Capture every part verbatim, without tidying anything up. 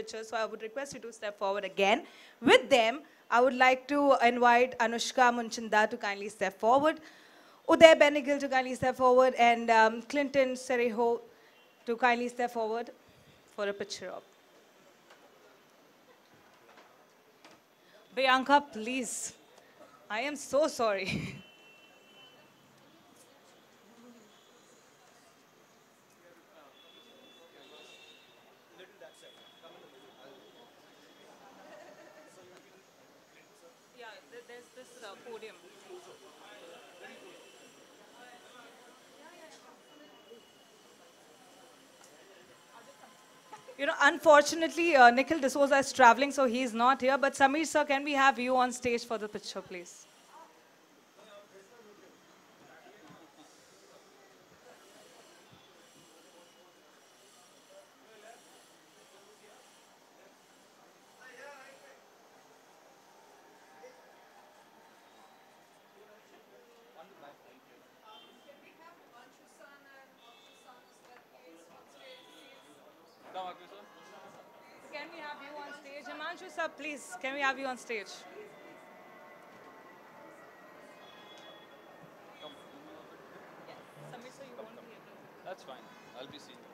picture. So I would request you to step forward again. With them, I would like to invite Anushka Munchinda to kindly step forward, Uday Benigil to kindly step forward, and um, Clinton Serejo to kindly step forward for a picture op. Bianca, please. I am so sorry. Yeah, there's this uh, podium. You know, unfortunately, uh, Nikhil D'Souza is traveling, so he's not here. But Samir sir, can we have you on stage for the picture, please? Can we have you on stage? Himanshu sir, please, can we have you on stage? Yes. Samir sir, you won't be able to. That's fine. I'll be seen.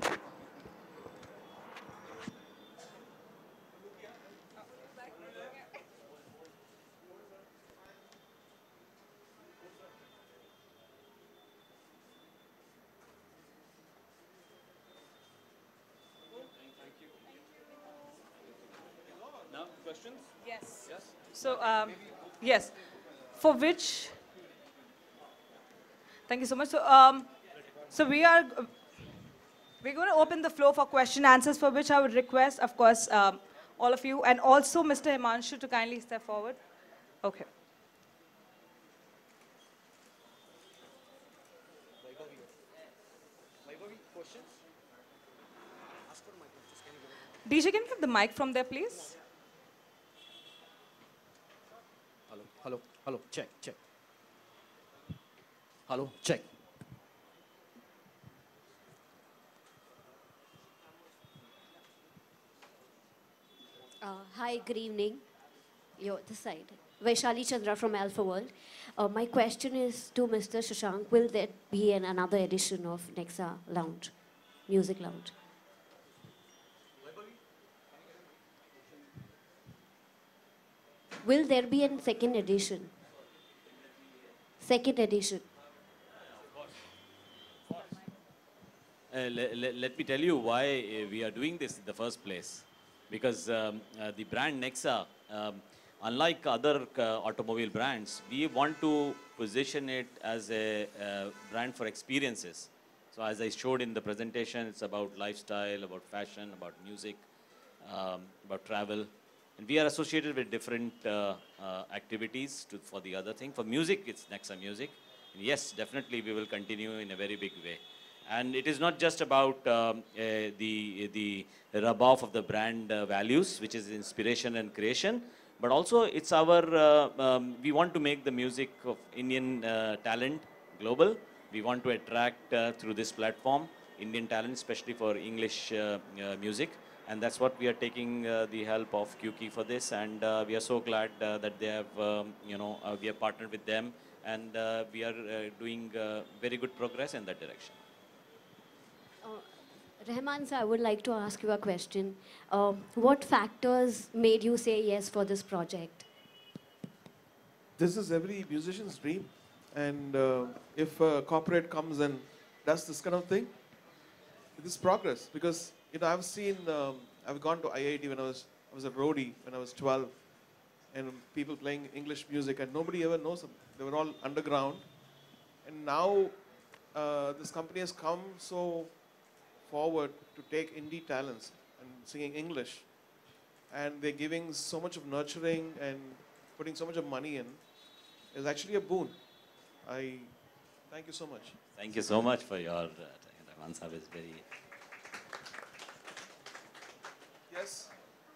Now, questions? Yes. Yes? So, um, yes. For which? Thank you so much. So, um, so we are uh, we're going to open the floor for question answers, for which I would request, of course, um, all of you, and also Mister Himanshu to kindly step forward. Okay. Questions? D J, can you have the mic from there, please? Hello, hello, hello, check, check. Hello, check. Uh, hi, good evening. Yo, this side. Vaishali Chandra from Alpha World. Uh, my question is to Mister Shashank. Will there be an, another edition of Nexa Lounge, Music Lounge? Will there be a second edition? Second edition. Uh, le- le- let me tell you why uh, we are doing this in the first place. Because um, uh, the brand Nexa, um, unlike other uh, automobile brands, we want to position it as a uh, brand for experiences. So as I showed in the presentation, it's about lifestyle, about fashion, about music, um, about travel. And we are associated with different uh, uh, activities to, for the other thing. For music, it's Nexa Music. And yes, definitely we will continue in a very big way. And it is not just about um, uh, the, the rub off of the brand uh, values, which is inspiration and creation, but also it's our, uh, um, we want to make the music of Indian uh, talent global. We want to attract uh, through this platform Indian talent, especially for English uh, uh, music. And that's what we are taking uh, the help of Q K for this. And uh, we are so glad uh, that they have, um, you know, uh, we have partnered with them. And uh, we are uh, doing uh, very good progress in that direction. Rahman sir, I would like to ask you a question. Uh, what factors made you say yes for this project? This is every musician's dream. And uh, if a corporate comes and does this kind of thing, this is progress. Because you know, I've seen, um, I've gone to I I T when I was, I was a roadie when I was twelve, and people playing English music, and nobody ever knows them. They were all underground. And now uh, this company has come so forward to take indie talents and singing English. And they're giving so much of nurturing and putting so much of money in. It's actually a boon. I thank you so much. Thank you so much for your, uh, Rahman Sahib is very... Yes?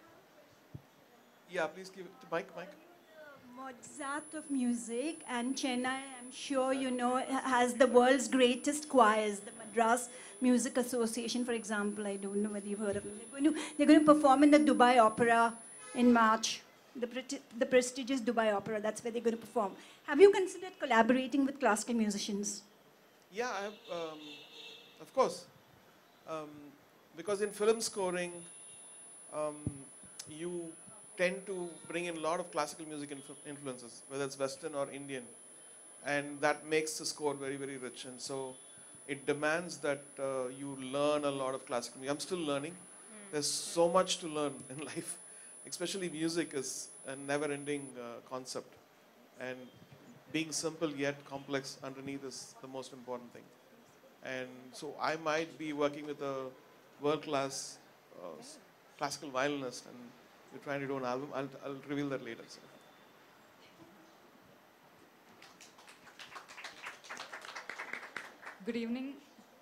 Yeah, please give it to Mike, Mike. Mozart of music, and Chennai, I'm sure you know, has the world's greatest choirs, the Madras Music Association, for example. I don't know whether you've heard of them. They're going to, they're going to perform in the Dubai Opera in March, the, preti- the prestigious Dubai Opera. That's where they're going to perform. Have you considered collaborating with classical musicians? Yeah, I have, um, of course. Um, because in film scoring, um, you tend to bring in a lot of classical music influ- influences, whether it's Western or Indian. And that makes the score very, very rich. And so it demands that uh, you learn a lot of classical music. I'm still learning. Mm. There's so much to learn in life. Especially music is a never-ending uh, concept. And being simple yet complex underneath is the most important thing. And so I might be working with a world-class uh, classical violinist, and we're trying to do an album. I'll, I'll reveal that later. So. Good evening.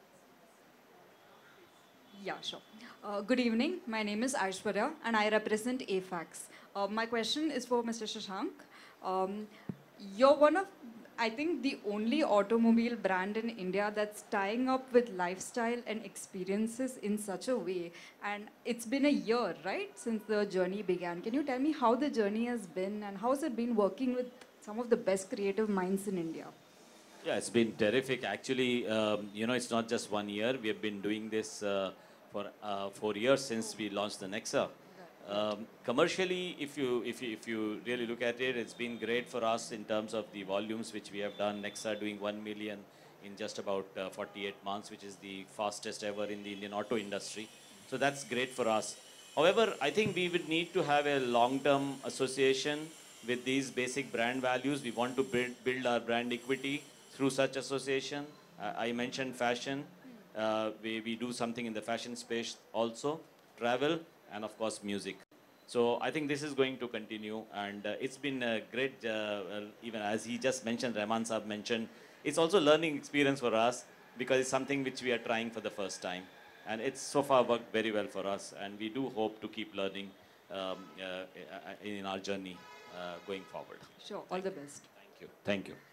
Yeah, sure. Uh, good evening. My name is Aishwarya, and I represent A FAX. Uh, my question is for Mister Shashank. Um, you're one of, I think, the only automobile brand in India that's tying up with lifestyle and experiences in such a way. And it's been a year, right, since the journey began. Can you tell me how the journey has been, and how has it been working with some of the best creative minds in India? Yeah, it's been terrific. Actually, um, you know, it's not just one year. We have been doing this uh, for uh, four years since we launched the Nexa. Um, commercially, if you, if, you, if you really look at it, it's been great for us in terms of the volumes which we have done. Nexa doing one million in just about uh, forty-eight months, which is the fastest ever in the Indian auto industry. So that's great for us. However, I think we would need to have a long-term association with these basic brand values. We want to build, build our brand equity through such association. Uh, I mentioned fashion. Uh, we, we do something in the fashion space also, travel, and of course music. So I think this is going to continue, and uh, it's been a great, uh, uh, even as he just mentioned, Rahman Saab mentioned, it's also learning experience for us because it's something which we are trying for the first time. And it's so far worked very well for us, and we do hope to keep learning um, uh, in our journey uh, going forward. Sure, all the best. Thank you. Thank you.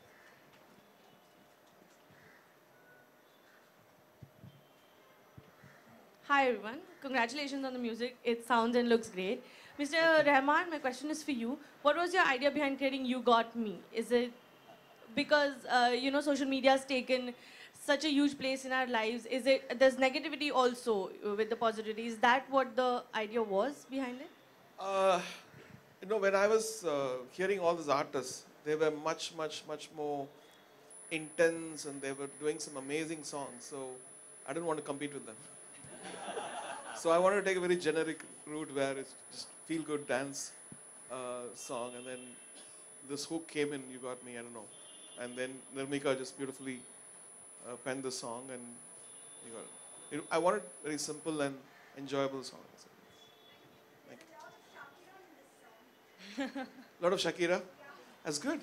Hi everyone, congratulations on the music. It sounds and looks great. Mister Rahman, my question is for you. What was your idea behind creating You Got Me? Is it because, uh, you know, social media has taken such a huge place in our lives? Is it, there's negativity also with the positivity. Is that what the idea was behind it? Uh, you know, when I was uh, hearing all these artists, they were much, much, much more intense, and they were doing some amazing songs. So I didn't want to compete with them. So I wanted to take a very generic route where it's just feel-good dance uh, song, and then this hook came in, You Got Me, I don't know. And then Nirmika just beautifully uh, penned the song, and you got it. It, I wanted a very simple and enjoyable song. So, thank you. A lot of Shakira? That's good.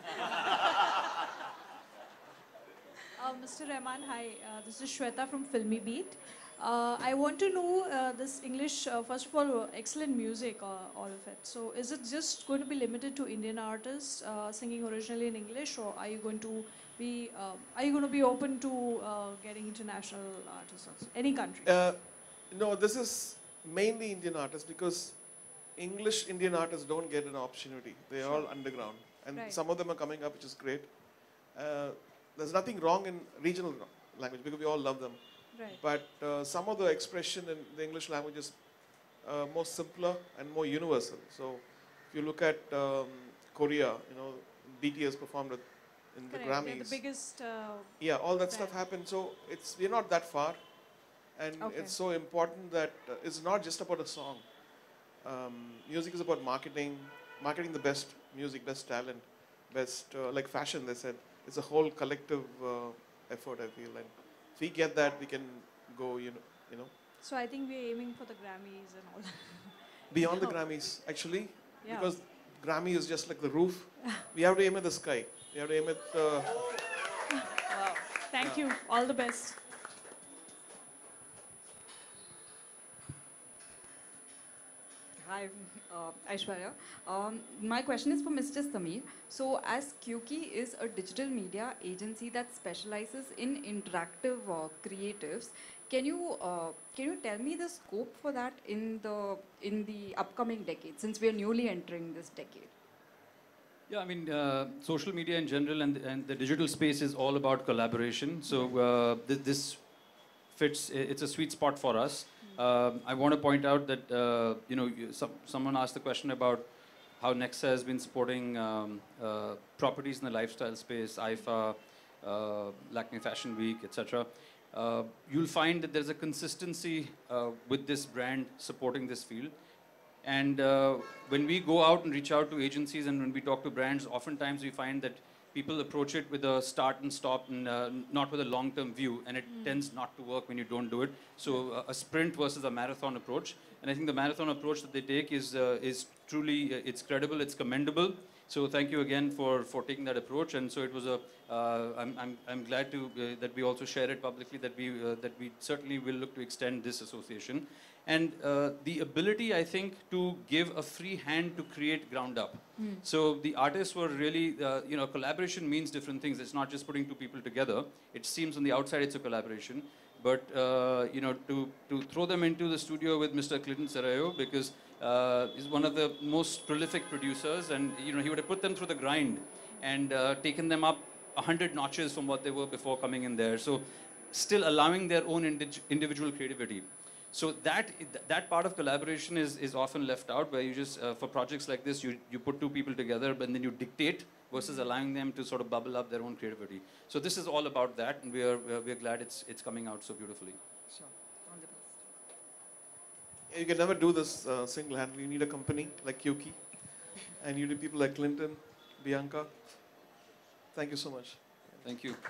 Uh, Mister Rahman, hi. Uh, this is Shweta from Filmy Beat. Uh, I want to know uh, this English, uh, first of all, uh, excellent music, uh, all of it. So is it just going to be limited to Indian artists uh, singing originally in English, or are you going to be, uh, are you going to be open to uh, getting international artists, also? Any country? Uh, no, this is mainly Indian artists, because English Indian artists don't get an opportunity. They're Sure. all underground. And Right. some of them are coming up, which is great. Uh, there's nothing wrong in regional language, because we all love them. Right. But uh, some of the expression in the English language is uh, more simpler and more universal. So if you look at um, Korea, you know, B T S performed at, in the Correct. Grammys. They're the biggest. Uh, Yeah, all that stuff brand. happened. So it's we're not that far, and Okay. it's so important that uh, it's not just about a song. Um, music is about marketing, marketing the best music, best talent, best uh, like fashion. They said it's a whole collective uh, effort. I feel, and if we get that, we can go. You know, you know, so I think we're aiming for the Grammys and all. beyond the Oh. Grammys actually, Yeah. because Grammy is just like the roof. We have to aim at the sky. We have to aim at. Uh, Wow. Thank you. All the best. hi, uh, Aishwarya. Um, my question is for Mister Sameer. So, as Kyuki is a digital media agency that specializes in interactive uh, creatives, can you uh, can you tell me the scope for that in the in the upcoming decade, since we are newly entering this decade? Yeah, I mean, uh, social media in general and, and the digital space is all about collaboration. So uh, th this fits, it's a sweet spot for us. Uh, I want to point out that, uh, you know, you, some, someone asked the question about how Nexa has been supporting um, uh, properties in the lifestyle space, I F A, uh, Lakme Fashion Week, et cetera. Uh, you'll find that there's a consistency uh, with this brand supporting this field. And uh, when we go out and reach out to agencies and when we talk to brands, oftentimes we find that people approach it with a start and stop and uh, not with a long-term view, and it mm. tends not to work when you don't do it. So uh, a sprint versus a marathon approach. And I think the marathon approach that they take is, uh, is truly, uh, it's credible, it's commendable. So thank you again for, for taking that approach. And so it was a, uh, I'm, I'm, I'm glad to, uh, that we also share it publicly, that we, uh, that we certainly will look to extend this association. And uh, the ability, I think, to give a free hand to create ground up. Mm. So the artists were really, uh, you know, collaboration means different things. It's not just putting two people together. It seems on the outside it's a collaboration. But, uh, you know, to, to throw them into the studio with Mister Clinton Sarayo, because uh, he's one of the most prolific producers, and, you know, he would have put them through the grind and uh, taken them up a hundred notches from what they were before coming in there. So still allowing their own indi individual creativity. So that that part of collaboration is, is often left out, where you just, uh, for projects like this, you, you put two people together, but then you dictate versus allowing them to sort of bubble up their own creativity. So this is all about that, and we are, we are glad it's, it's coming out so beautifully. Sure. All the best. You can never do this uh, single-handedly. You need a company like Kyuki, and you need people like Clinton, Bianca. Thank you so much. Thank you.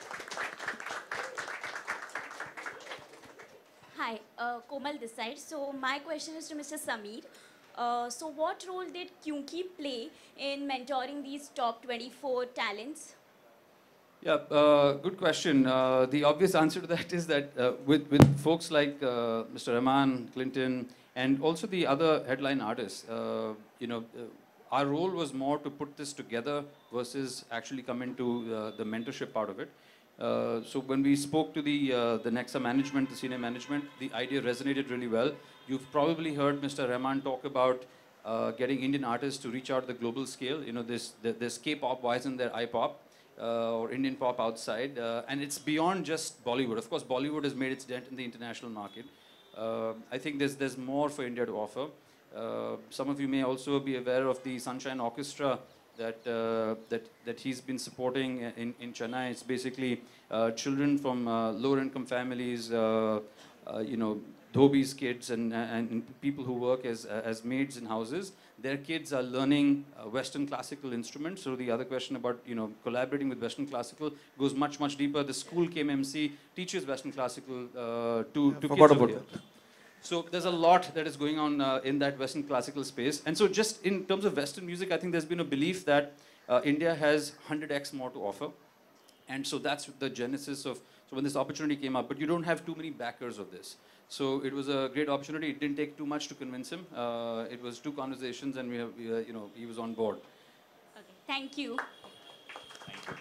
Hi, uh, Komal this side. So my question is to Mister Sameer. Uh, so what role did Kyuki play in mentoring these top twenty-four talents? Yeah, uh, good question. Uh, the obvious answer to that is that uh, with, with folks like uh, Mister Rahman, Clinton, and also the other headline artists, uh, you know, uh, our role was more to put this together versus actually come into uh, the mentorship part of it. Uh, so when we spoke to the, uh, the Nexa management, the senior management, the idea resonated really well. You've probably heard Mister Rahman talk about uh, getting Indian artists to reach out to the global scale. You know, this, this K-pop, why isn't there I-pop uh, or Indian pop outside? Uh, and it's beyond just Bollywood. Of course, Bollywood has made its dent in the international market. Uh, I think there's, there's more for India to offer. Uh, some of you may also be aware of the Sunshine Orchestra that, uh, that, that he's been supporting in, in Chennai. It's basically uh, children from uh, lower income families, uh, uh, you know, dhobis kids and, and people who work as, as maids in houses. Their kids are learning uh, Western classical instruments. So the other question about, you know, collaborating with Western classical goes much, much deeper. The school K M M C teaches Western classical uh, to, yeah, to kids over here. So there's a lot that is going on uh, in that Western classical space. And so just in terms of Western music, I think there's been a belief that uh, India has one hundred X more to offer. And so that's the genesis of, so when this opportunity came up, but you don't have too many backers of this. So it was a great opportunity. It didn't take too much to convince him. Uh, it was two conversations and we have, we, uh, you know, he was on board. Okay, thank you. Thank you.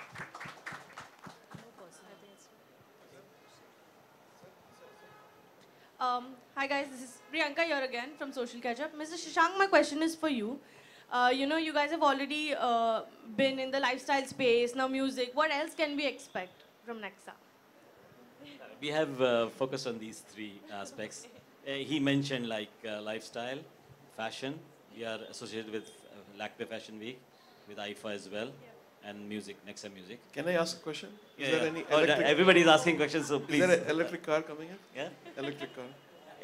Um, hi guys, this is Priyanka here again from Social Catch-Up. Mister Shashank, my question is for you. Uh, you know, you guys have already uh, been in the lifestyle space, now music. What else can we expect from Nexa? We have uh, focused on these three aspects. Uh, he mentioned like uh, lifestyle, fashion. We are associated with uh, Lakme Fashion Week, with I F A as well, yeah. And music, Nexa Music. Can I ask a question? Is Yeah, there yeah. any Oh, electric... everybody is asking questions, so please. Is there an electric car coming in? Yeah? Electric car.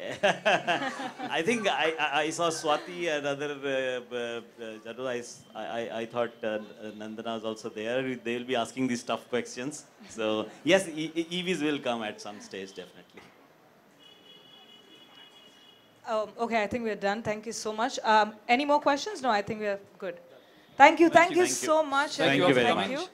I think I, I, I saw Swati and other uh, uh, Jadu. I, I, I thought uh, Nandana was also there. They will be asking these tough questions. So yes, e E Vs will come at some stage, definitely. Um, okay, I think we're done. Thank you so much. Um, any more questions? No, I think we're good. Thank you. Thank, thank you, you so much. Thank you very much. You.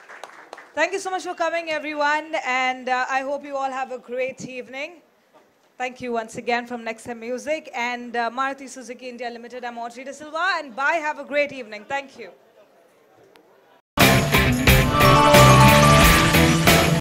Thank you so much for coming, everyone. And uh, I hope you all have a great evening. Thank you once again from Nexa Music and uh, Maruti Suzuki India Limited. I'm Audrey De Silva, and bye. Have a great evening. Thank you.